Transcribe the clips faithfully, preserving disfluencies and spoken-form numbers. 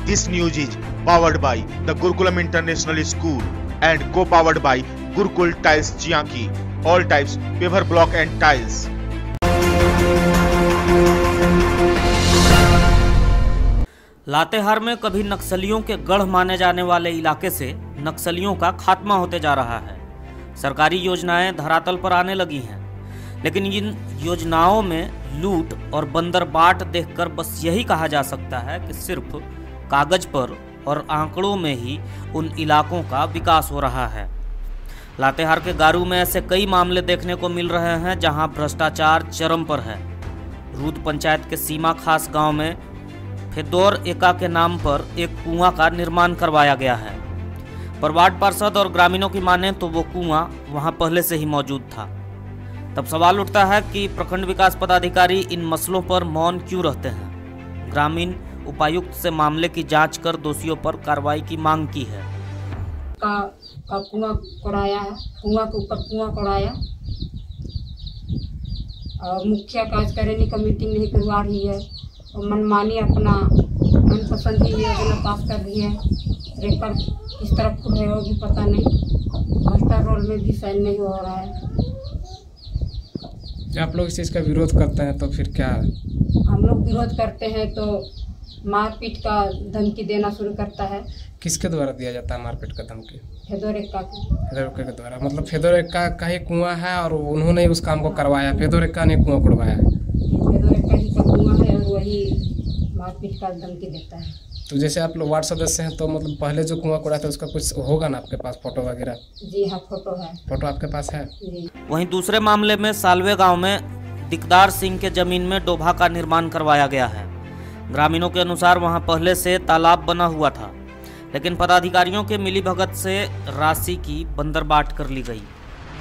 This news is powered by the Gurukulam International School and co-powered by Gurukul Tiles Chianki. All types paver block and tiles. Latehar में कभी नक्सलियों के गढ़ माने जाने वाले इलाके से नक्सलियों का खात्मा होते जा रहा है। सरकारी योजनाएं धरातल पर आने लगी हैं, लेकिन इन योजनाओं में लूट और बंदरबाट देखकर बस यही कहा जा सकता है कि सिर्फ कागज पर और आंकड़ों में ही उन इलाकों का विकास हो रहा है। लातेहार के गारू में ऐसे कई मामले देखने को मिल रहे हैं जहां भ्रष्टाचार चरम पर है। रूद पंचायत के सीमा खास गांव में फेदोर एका के नाम पर एक कुआं का निर्माण करवाया गया है। पर वार्ड पार्षद और ग्रामीणों की माने तो वो कुआं वहां पहले से ही मौजूद था। तब सवाल उठता है कि प्रखंड विकास पदाधिकारी इन मसलों पर मौन क्यों रहते हैं। ग्रामीण उपायुक्त से मामले की जांच कर दोषियों पर कार्रवाई की मांग की है। का का कुआं कराया है, कुआं के ऊपर कुआं कराया और मुखिया कार्यकारिणी का मीटिंग नहीं करवा रही है और मनमानी अपना मनपसंद ही योजना पास कर रही है। रेकर किस तरफ है वो भी पता नहीं। मास्टर रोल में भी साइन नहीं हो रहा है। आप लोग इस चीज़ का विरोध करते हैं तो फिर क्या? हम लोग विरोध करते हैं तो मारपीट का धमकी देना शुरू करता है। किसके द्वारा दिया जाता है मारपीट का धमकी? फेदोर एक्का फेदोर एक्का के द्वारा। मतलब फेदोर एक्का का ही कुआं है और उन्होंने उस काम को करवाया। फेदोर एक्का ने कुआं खुदवाया है। फेदोर एक्का ही का कुआं है और वही मारपीट का धमकी देता है। तो जैसे आप लोग वार्ड सदस्य हैं तो मतलब पहले जो कुआं खुदा था उसका कुछ होगा ना आपके पास फोटो वगैरह? जी हाँ, फोटो है। फोटो आपके पास है? जी। वहीं दूसरे मामले में सालवे गांव में दिकदार सिंह के जमीन में डोभा का निर्माण करवाया गया है। ग्रामीणों के अनुसार वहां पहले से तालाब बना हुआ था, लेकिन पदाधिकारियों के मिलीभगत से राशि की बंदरबाट कर ली गई।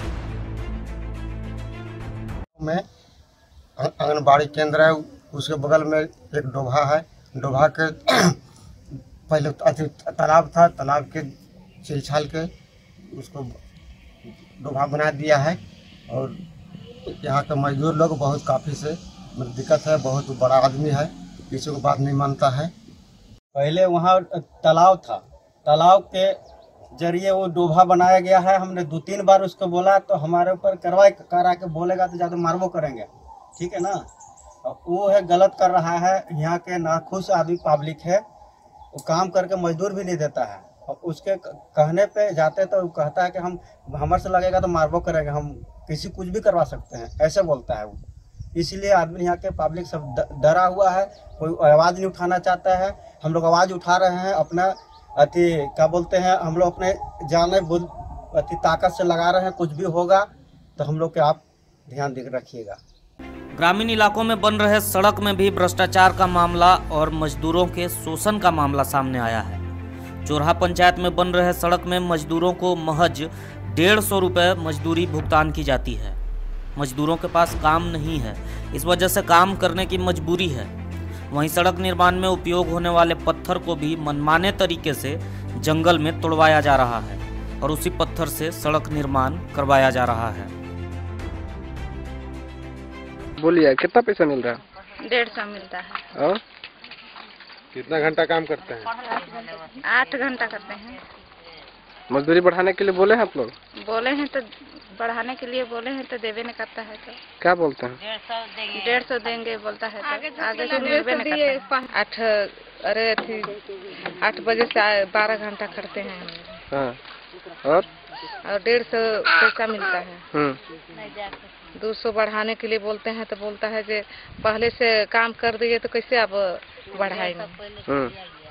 में आंगनबाड़ी केंद्र है, उसके बगल में एक डोभा है। डोभा के पहले तालाब था, तालाब के छिलछाल के उसको डोभा बना दिया है और यहाँ के मजदूर लोग बहुत काफ़ी से दिक्कत है। बहुत बड़ा आदमी है, किसी को बात नहीं मानता है। पहले वहाँ तालाब था, तालाब के जरिए वो डोभा बनाया गया है। हमने दो तीन बार उसको बोला तो हमारे ऊपर कार्रवाई करा के बोलेगा तो ज़्यादा मारबो करेंगे, ठीक है ना। वो है गलत कर रहा है। यहाँ के नाखुश आदमी पब्लिक है, वो काम करके मजदूर भी नहीं देता है और उसके कहने पे जाते तो वो कहता है कि हम हमारे से लगेगा तो मारबो करेंगे, हम किसी कुछ भी करवा सकते हैं, ऐसे बोलता है वो। इसलिए आदमी यहाँ के पब्लिक सब डरा हुआ है, कोई आवाज़ नहीं उठाना चाहता है। हम लोग आवाज़ उठा रहे हैं, अपना अति क्या बोलते हैं, हम लोग अपने जाने बुद्ध अति ताकत से लगा रहे हैं। कुछ भी होगा तो हम लोग के आप ध्यान दे रखिएगा। ग्रामीण इलाकों में बन रहे सड़क में भी भ्रष्टाचार का मामला और मजदूरों के शोषण का मामला सामने आया है। चोरहा पंचायत में बन रहे सड़क में मजदूरों को महज डेढ़ सौ रुपये मजदूरी भुगतान की जाती है। मजदूरों के पास काम नहीं है, इस वजह से काम करने की मजबूरी है। वहीं सड़क निर्माण में उपयोग होने वाले पत्थर को भी मनमाने तरीके से जंगल में तोड़वाया जा रहा है और उसी पत्थर से सड़क निर्माण करवाया जा रहा है। बोलिए, कितना पैसा मिल रहा है? डेढ़ सौ मिलता है। और कितना घंटा काम करते हैं? आठ घंटा करते हैं। मजदूरी बढ़ाने के लिए बोले हैं आप लोग? बोले हैं तो बढ़ाने के लिए बोले हैं तो देवे नहीं करता है। तो क्या बोलते हैं? डेढ़ सौ देंगे बोलता है तो आगे से देवे नहीं करता है। आठ अरे थी आठ बजे से बारह घंटा करते हैं। हाँ। और और डेढ़ सौ पैसा मिलता है। दो सौ बढ़ाने के लिए बोलते हैं तो बोलता है कि पहले से काम कर दिए तो कैसे अब बढ़ाएंगे।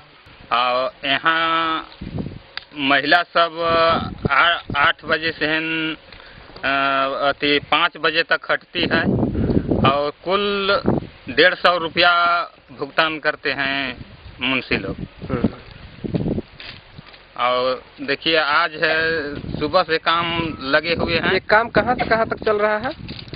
यहाँ महिला सब आठ बजे से अति पाँच बजे तक खटती है और कुल डेढ़ सौ रुपया भुगतान करते हैं मुंशी लोग। और देखिए आज है सुबह से काम लगे हुए हैं। ये काम कहाँ से कहाँ तक चल रहा है?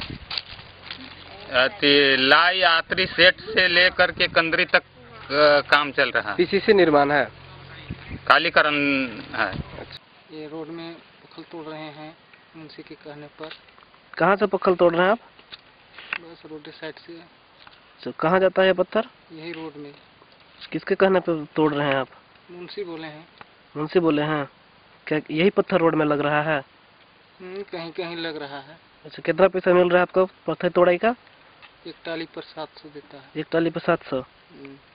लाई यात्री सेट से लेकर के कंदरी तक काम चल रहा है। पीसीसी निर्माण है, कालीकरण है। ये रोड में पत्थर तोड़ रहे हैं मुंशी के कहने पर। कहाँ से पत्थर तोड़ रहे हैं आप? बस रोड साइड से। तो कहाँ जाता है ये पत्थर? यही रोड में। किसके कहने पे तोड़ रहे हैं आप? मुंशी बोले हैं। मुंशी बोले हैं? क्या यही पत्थर रोड में लग रहा है? कहीं कहीं लग रहा है। अच्छा, कितना पैसा मिल रहा है आपको पत्थर तोड़ाई का? एक टाली पर सात सौ देता है। एक टाली पर सात सौ।